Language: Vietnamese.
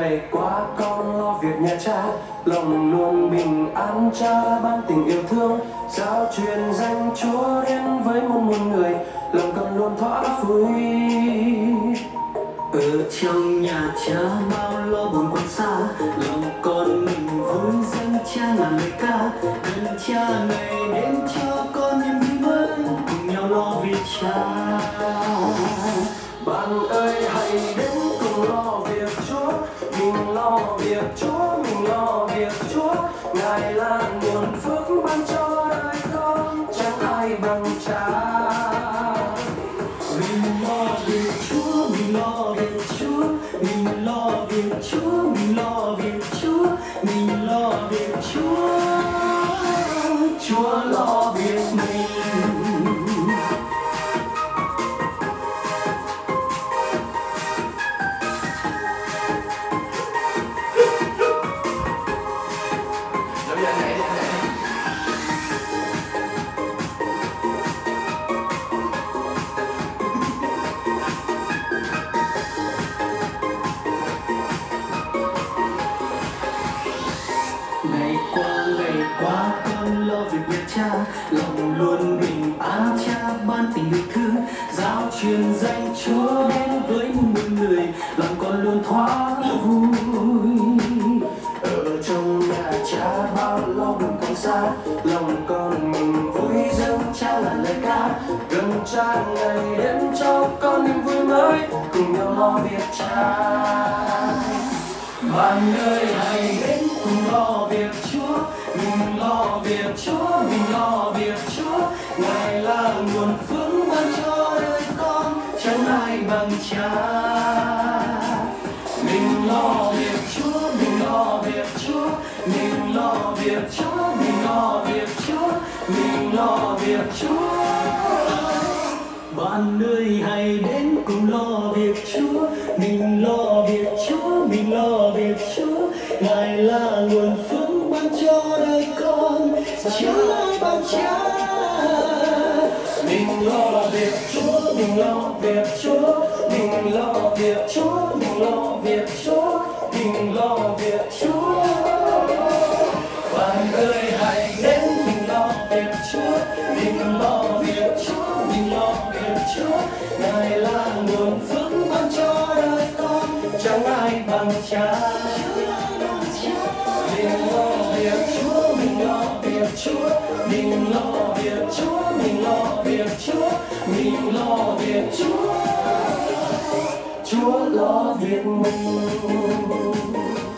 ngày qua con lo việc nhà cha, lòng luôn bình an cha ban tình yêu thương. Sao truyền danh Chúa đến với muôn người, lòng con luôn thỏa vui. Ở trong nhà cha bao lo buồn quan xa, lòng con mình vui dâng cha ngàn lời ca. Gần cha ngày đêm cho con niềm vui mới, cùng nhau lo vì cha. Bạn ơi hãy đến cùng lo việc Chúa, mình lo việc Chúa, mình lo việc Chúa. Ngài là nguồn phước ban cho đời con, chẳng ai bằng cha. Mình lo việc Chúa, mình lo việc Chúa, mình lo việc Chúa, mình lo việc Chúa, mình lo việc Chúa. Chúa lo việc mình. Ngày qua con lo việc nhà cha, lòng luôn bình an cha ban tình yêu thương. Giáo truyền danh Chúa đến với muôn người, lòng con luôn thỏa vui. Ở trong nhà cha bao lo buồn còn xa, lòng con mình vui dâng cha là lời ca. Gần cha ngày đêm cho con niềm vui mới, cùng nhau lo việc cha. Bạn ơi hãy đến cùng lo việc Chúa, mình lo việc Chúa, mình lo việc Chúa. Ngài là nguồn phước ban cho đời con, chẳng ai bằng cha. Mình lo việc Chúa, mình lo việc Chúa, mình lo việc Chúa, mình lo việc Chúa, mình lo việc Chúa. Bạn ơi hãy đến cùng lo việc Chúa, mình lo việc Chúa, mình lo việc Chúa. Ngài là nguồn phước ban cho đời con, chẳng ai bằng cha. Mình lo việc Chúa, mình lo việc Chúa, mình lo việc Chúa, mình lo việc Chúa, mình lo việc Chúa. Bạn ơi hãy đến mình lo việc Chúa, mình lo việc Chúa, mình lo việc Chúa. Ngài là nguồn phước ban cho đời con, chẳng ai bằng cha. Mình lo việc Chúa, mình lo việc Chúa, mình lo việc Chúa, mình lo việc Chúa, mình lo việc Chúa. Chúa lo việc mình.